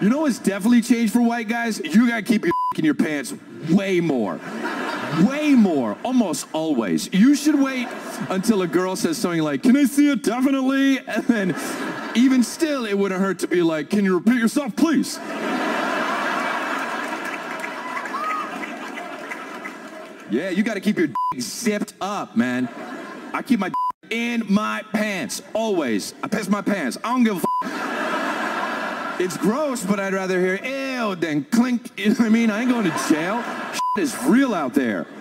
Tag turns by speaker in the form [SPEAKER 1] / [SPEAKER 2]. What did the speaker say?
[SPEAKER 1] You know what's definitely changed for white guys? You gotta keep your in your pants way more. Way more, almost always. You should wait until a girl says something like, "Can I see it? Definitely." And then even still, it wouldn't hurt to be like, "Can you repeat yourself, please?" Yeah, you gotta keep your zipped up, man. I keep my in my pants, always. I piss my pants. I don't give a It's gross, but I'd rather hear ew than clink. You know what I mean? I ain't going to jail. Shit is real out there.